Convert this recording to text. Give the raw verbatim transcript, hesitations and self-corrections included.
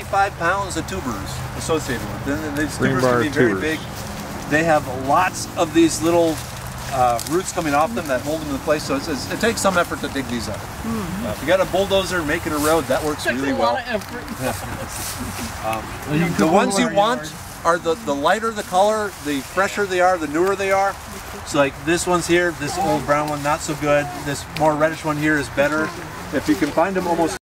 twenty-five pounds of tubers associated with them. And these tubers Greenbriar can be very tubers. big. They have lots of these little uh, roots coming off them that hold them in place. So it's, it's, it takes some effort to dig these up. Mm-hmm. uh, if you got a bulldozer making a road, that works really well. A lot of effort. um, you the ones you want are the, the lighter the color, the fresher they are, the newer they are. So like this one's here, this old brown one, not so good. This more reddish one here is better. If you can find them almost